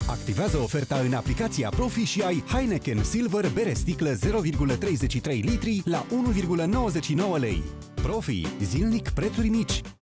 Activează oferta în aplicația Profi și ai Heineken Silver bere sticlă 0,33 litri la 1,99 lei. Profi, zilnic prețuri mici.